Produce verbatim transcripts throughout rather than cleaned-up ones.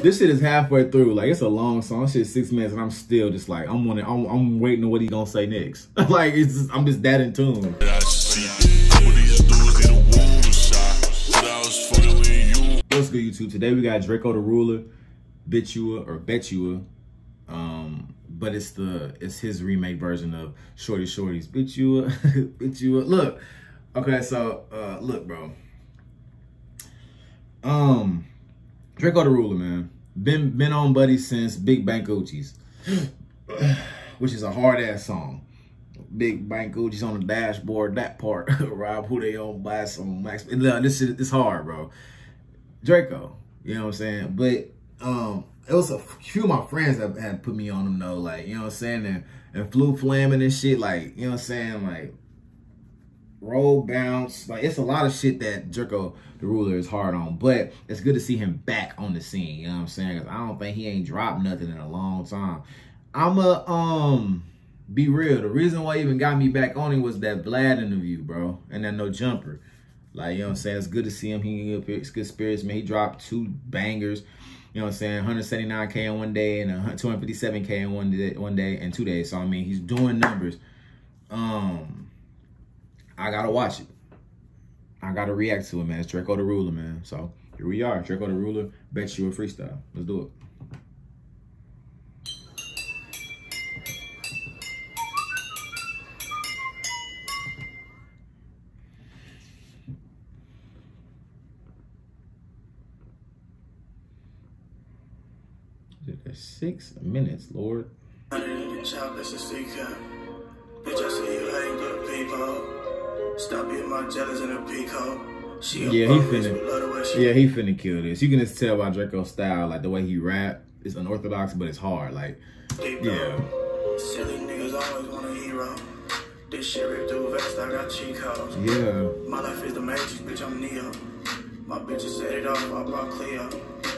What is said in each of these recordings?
This shit is halfway through. Like, it's a long song. This shit is six minutes, and I'm still just like, I'm wanting, I'm, I'm waiting on what he gonna say next. Like, it's just, I'm just that in tune. What's good, YouTube? Today we got Drakeo the Ruler, Betchua or Betchua, um, but it's the it's his remake version of Shorty Shorty's Betchua, Betchua. Look, okay, so uh, look, bro. Um, Drakeo the Ruler, man, been been on Buddy since Big Bank Gucci's, which is a hard ass song. Big Bank Gucci's on the dashboard. That part, Rob, who they on, buy some Max. This shit, it's hard, bro. Drakeo, you know what I'm saying? But um, it was a few of my friends that had put me on them though, like, you know what I'm saying? And, and flu flamming and shit, like, you know what I'm saying? Like, roll bounce, like, it's a lot of shit that Drakeo the Ruler is hard on. But it's good to see him back on the scene, you know what I'm saying? Because I don't think he ain't dropped nothing in a long time. I'ma um be real. The reason why he even got me back on him was that Vlad interview, bro, and that No Jumper. Like, you know what I'm saying? It's good to see him. He in good, good spirits, man. He dropped two bangers. You know what I'm saying? one hundred seventy-nine K in one day and two hundred fifty-seven K in one day, one day and two days. So, I mean, he's doing numbers. Um, I got to watch it. I got to react to it, man. It's Drakeo the Ruler, man. So, here we are. Drakeo the Ruler, Betchua Freestyle. Let's do it. Six minutes, Lord. Bitch, I see you hang good people. Stop being my jealous in a peacock. Yeah, he finna. Yeah, he finna kill this. You can just tell by Drakeo's style, like the way he rap. It's unorthodox, but it's hard. Like, yeah. Silly niggas always want a hero. This shit ripped through vest, I got cheat codes. Yeah. My life is the Matrix, bitch, I'm Neo. My bitches set it off, I brought Cleo.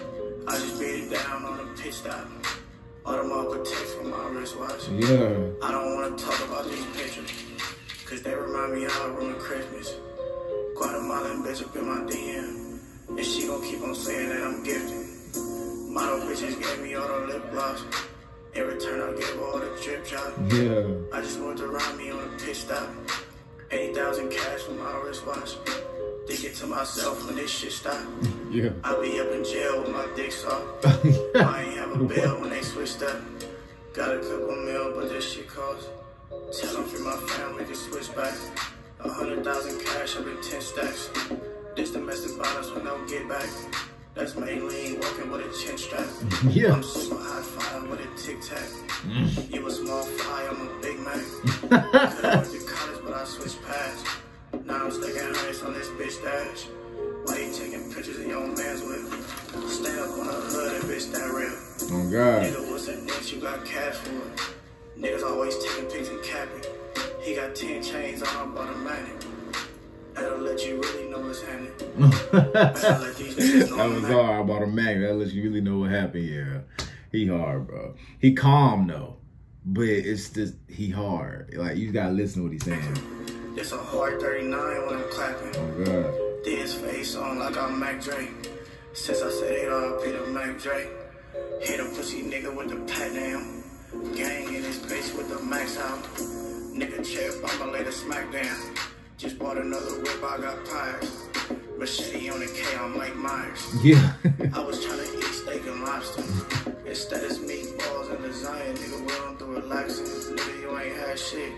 I just beat it down on a pitch stop. Audemars protects from my wristwatch. Yeah. I don't want to talk about these pictures, cause they remind me how I ruined Christmas. Guatemalan bitch up in my D M, and she gon' keep on saying that I'm gifted. Model bitches gave me all the lip gloss. In return, I gave all the drip job. Yeah. I just want to ride me on a pitch stop. eighty thousand cash for my wristwatch. Think it to myself when this shit stop. Yeah. I be up in jail with my dick soft. I ain't have a bail when they switched up. Got a couple mil, but this shit cost. Tell them for my family to switch back. A hundred thousand cash up in ten stacks. This domestic violence with no get back. That's mainly working with a chin strap. Yeah. I'm super high five with a tic tac. Mm. You a small fry, I'm a Big Mac. Could've went to college, but I switched past. Now I'm sticking ice on this bitch dash. Why you taking pictures of your man's whip? Stand up on the hood and bitch that real. Oh God. Nigga, what's a bitch? You got cash for it. Niggas always taking pics and capping. He got ten chains on automatic. That'll let you really know what's happening. Let these niggas know that was hard. I bought a Mac. That'll let you really know what happened. Yeah. He hard, bro. He calm though. But it's just, he hard. Like, you gotta listen to what he's saying. It's a hard thirty-nine when I'm clapping. Oh God. This face on like I'm Mac Drake. Since I said it all, I paid a Mac Drake. Hit a pussy nigga with the pat down. Gang in his face with the max out. Nigga chair, I'ma lay the smack down. Just bought another whip, I got pies. Machete on the K, I'm Mike Myers. Yeah. I was trying to eat steak and lobster. Instead it's meatballs and lasagna. Nigga, well, I'm through relaxing. Nigga, you ain't had shit.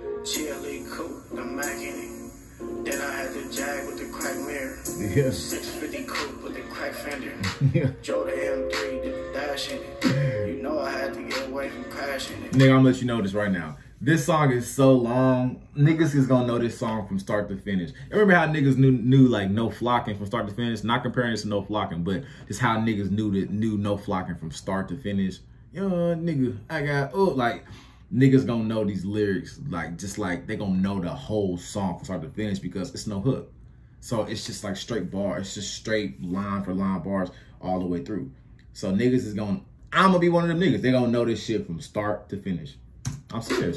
Chili coupe, the Mac in it. Then I had the Jag with the crack mirror. Yeah. six fifty coupe with the crack fender. Yeah. Joe the M three did the dash in it. You know I had to get away from crashing it. Nigga, I'm gonna let you know this right now. This song is so long. Niggas is gonna know this song from start to finish. I remember how niggas knew knew like No Flocking from start to finish. Not comparing this to No Flocking, but just how niggas knew that knew No Flocking from start to finish. Yo, nigga, I got oh like. Niggas gonna know these lyrics, like, just like they gonna know the whole song from start to finish because it's no hook. So it's just like straight bar. It's just straight line for line bars all the way through. So niggas is gonna, I'm gonna be one of them niggas. They gonna know this shit from start to finish. I'm serious.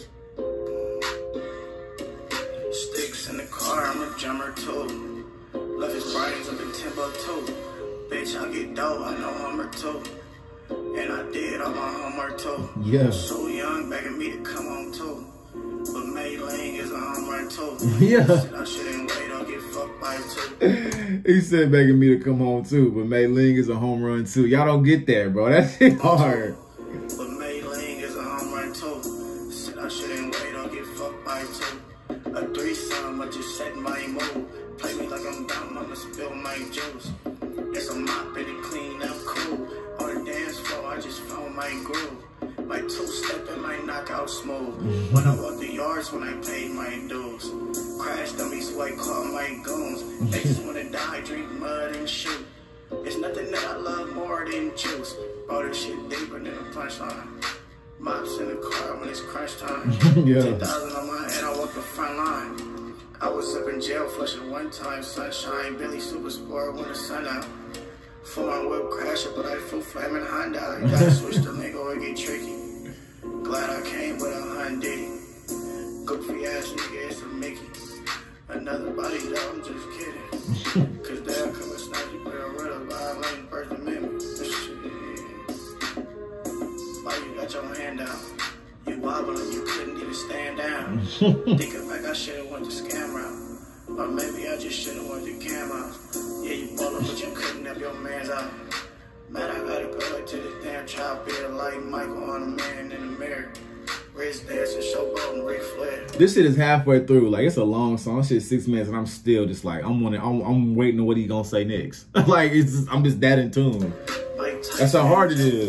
Sticks in the car, I'm a drummer too. Left his brains up in Timbuktu. Bitch, I get dope, I know I'm her too. did all my homework too. Yeah. So young, begging me to come home too. But May Ling is a home run too. Yeah. Said I shouldn't wait, I'll get fucked by it too. He said begging me to come home too, but May Ling is a home run too. Y'all don't get that, bro. That shit hard. But May Ling is a home run too. Said I shouldn't wait, I'll get fucked by it too. A threesome, I just set my mood. Play me like I'm dumb, I'ma spill my juice. It's a mop and it clean up cool. On the dance floor, I just found my groove. My two-step and my knockout smooth. When I walk the yards, when I paid my dues. Crash dummies, so I call my goons. They just wanna die, drink mud and shoot. There's nothing that I love more than juice. Bro, this shit deeper than a punchline. Mops in the car when it's crunch time. Yeah. ten thousand on my head, I walk the front line. I was up in jail flushing one time, sunshine, Billy Super Sport when the sun out. Full on whip crasher, but I full flaming Honda. You gotta switch the link or it get tricky. Glad I came with a Hyundai. Goofy ass nigga, it's a Mickey. Another body though, I'm just kidding. Cause they'll come and snatch you, but I'm rid of violating First Amendment. Why you got your hand out? You wobbling, you couldn't even stand down. Thinking back, I should've went the scam route. Or maybe I just should've went the cam out. Yeah, you ballin', but you couldn't have your mans out. Man, I gotta go back to this damn child beard like Michael on a man in the mirror. Wrist dancing, showboating, Ric Flair. This shit is halfway through. Like, it's a long song. This shit is six minutes, and I'm still just like, I'm wanting, I'm, I'm waiting on what he gonna say next. Like, it's just, I'm just that in tune. That's how hard it is.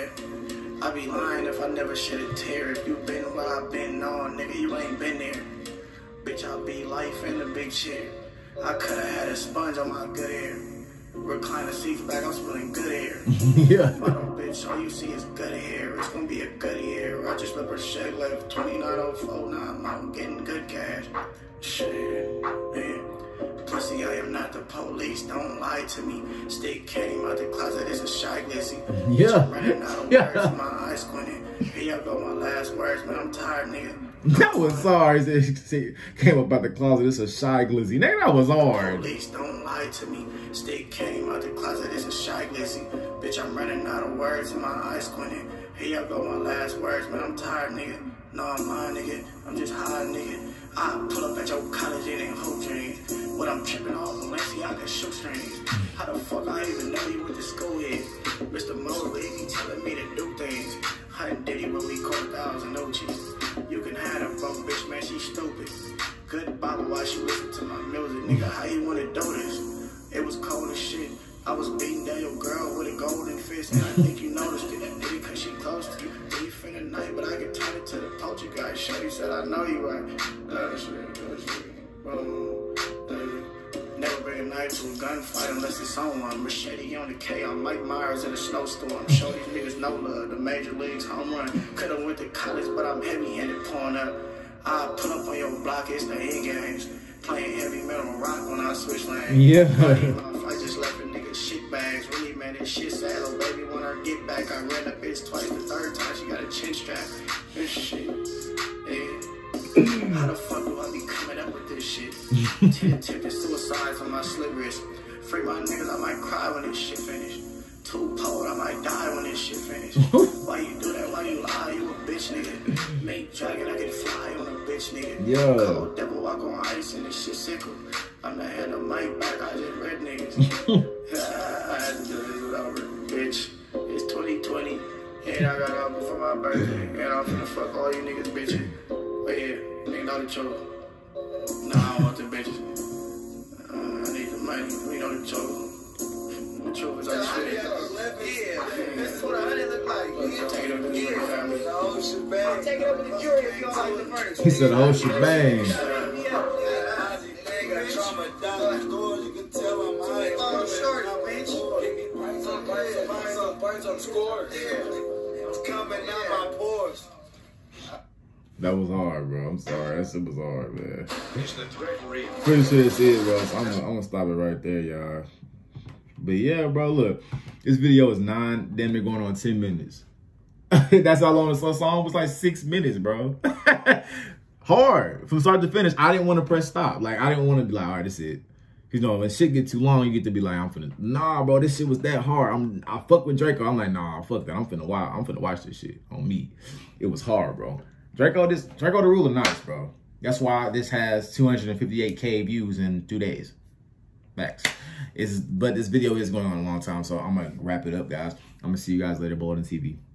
I be lying if I never shed a tear. If you been where I've been on, nigga, you ain't been there. Bitch, I be life in the big chair. I coulda had a sponge on my good hair. Recliner seats back, I'm spilling good air. Yeah. Model bitch, all you see is good hair. It's gonna be a good year. I just left her shake like twenty-nine oh four. Now I'm getting good cash. Shit, man. Pussy, I am not the police. Don't lie to me. Stick came out the closet. It's a shy glizzy. Yeah. Running out of Yeah. words, my eyes squinting. Here y'all go, my last words, man. I'm tired, nigga. That was hard. She came up out the closet. It's a shy glizzy. Nigga, that was hard. Police, don't lie to me. Stick came out the closet. It's a shy glizzy. Bitch, I'm running out of words and my eyes squinting. Here y'all go, my last words, man. I'm tired, nigga. No, I'm lying, nigga. I'm just high, nigga. I pull up at your college, it ain't hoop dreams. What I'm tripping off, Balenciaga shoestrings. How the fuck I even know you went to school here? Mister Mosley, he telling me to do things. I done did it when we caught a thousand Ochis. You can have a broke bitch, man, she stupid. Good Baba, why she listen to my music? Nigga, how you wanna do this? It was cold as shit. I was beating down your girl with a golden fist, and I think you noticed it. Maybe cause she close to you. We finna night, but I can turn it to the poltergeist. Shorty said, I know you right. Uh, shit, uh, shit. Boom. Uh, never bring a knife to a gunfight unless it's on one. Machete on the K, I'm Mike Myers in a snowstorm. Show these niggas no love. The major leagues home run. Could've went to college, but I'm heavy-handed pouring up. I pull up on your block, it's the end games. Playing heavy metal rock when I switch lanes. Yeah. I just left a nigga shit bags. Really, man, this shit sad, little baby. When I get back, I ran a bitch twice. The third time, she got a chin strap. This shit. Yeah. How the fuck do I be coming up with this shit? Ten attempted suicides on my slip wrist. Free my niggas, I might cry when this shit finish. Too poor, I might die when this shit finish. Why you do that? Why you lie? You a bitch, nigga. Make dragon, I can fly on a bitch, nigga. Yeah. Cold devil walk on ice and this shit sickle. I'm not had no mic back, I just read niggas. I had to do this without bitch. It's twenty twenty, and I got up before my birthday, and I'm finna fuck all you niggas bitches. But yeah, nigga, know the trouble. Nah, I don't want the bitches. Uh, I need the money, we know the trouble. The truth is I just feel it. That's what a honey look like. Take it up to the family. The whole shebang. Take it up to the jury if you don't like the furniture. He said the whole shebang. You can tell I'm high. Oh, short, bitch. Birds on scores. It's coming out my pores. That was hard, bro. I'm sorry. That shit was hard, man. Pretty sure that's it, bro. So I'm gonna, I'm gonna stop it right there, y'all. But yeah, bro, look. This video is nine, damn near going on ten minutes. That's how long the song was, like six minutes, bro. Hard. From start to finish, I didn't want to press stop. Like, I didn't want to be like, all right, that's it. You know, when shit get too long, you get to be like, I'm finna, nah, bro, this shit was that hard. I'm, I fuck with Drakeo. I'm like, nah, fuck that. I'm finna watch. I'm finna watch this shit on me. It was hard, bro. Drakeo, this Drakeo the Ruler, nice, bro. That's why this has two hundred fifty-eight K views in two days. Facts. It's, but this video is going on a long time, so I'm gonna wrap it up, guys. I'm gonna see you guys later, Bolden T V.